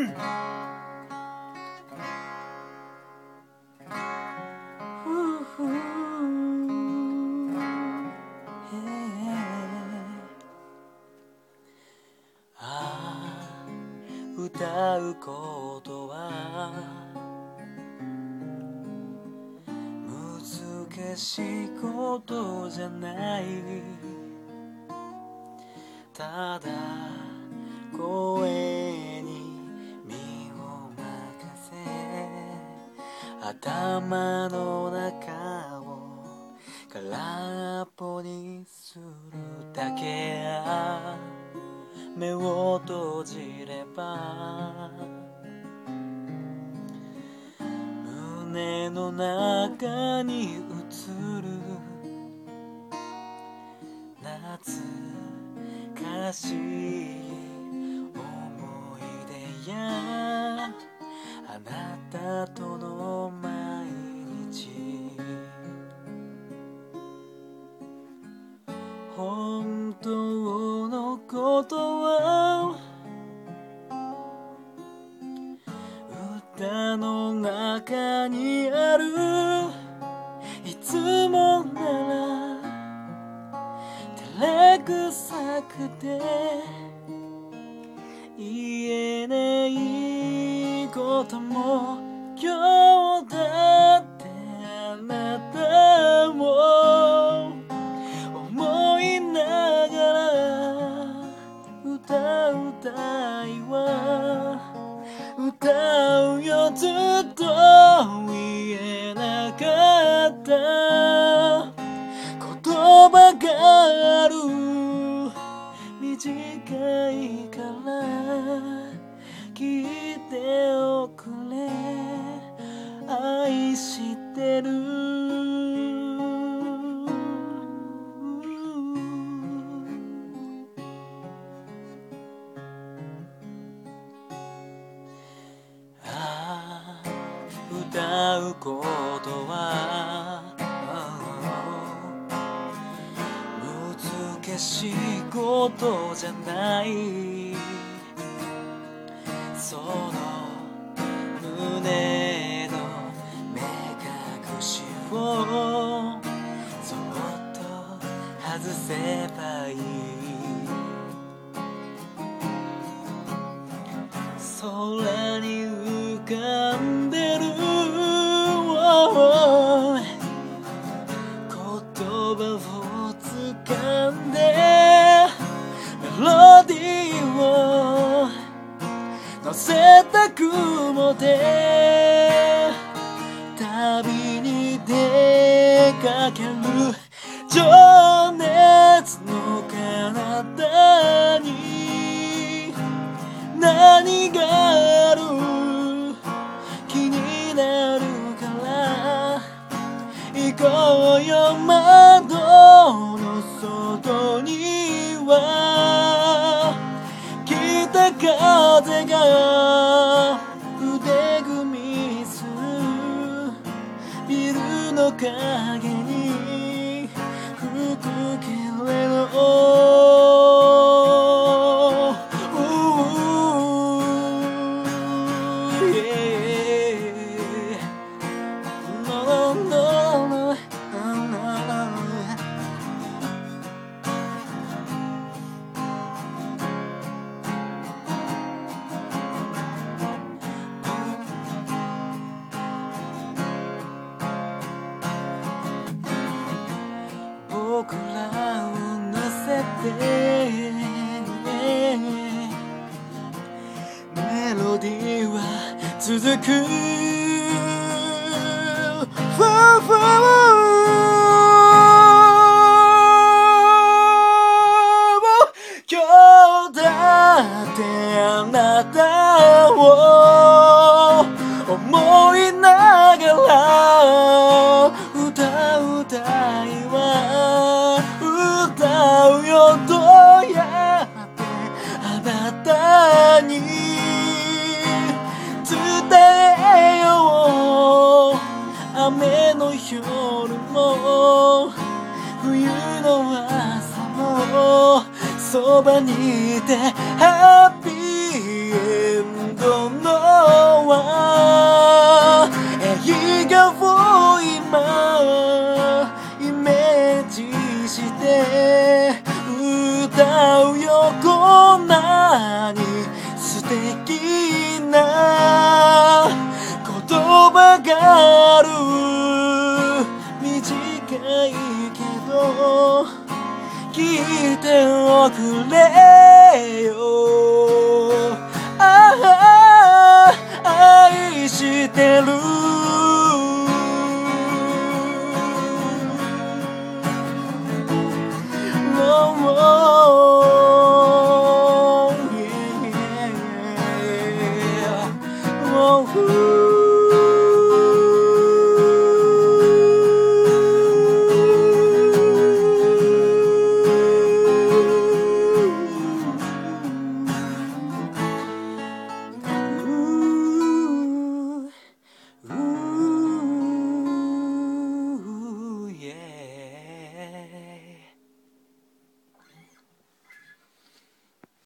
歌うことは難しいことじゃない、ただ声に身を任せ頭の中を空っぽにするだけや、目を閉じれば胸の中に映る懐かしい思い出やあなたとの毎日、本当のことは歌の中にある、いつもなら照れくさくて言えないことも今日だってあなたも思いながら歌うたいわ、歌うよずっと言えなかった言葉がある、短いから聞いておくれ、愛してる。歌うことは難しいことじゃない、その胸の目隠しをそっと外せばいい、空に浮かんでる言葉を掴んでメロディーを乗せた雲で旅に出かける、情熱の彼方に何がある気になるから行こうよ、窓の外には北風が腕組みする、ビルの影に吹くけれど僕らを乗せてメロディーは続く、今日だってあなたを思いながら歌うたいわ、歌うよどうやってあなたに伝えよう、雨の夜も冬の朝もそばにいてハッピーエンドきな言葉がある。短いけど聞いておくれよ。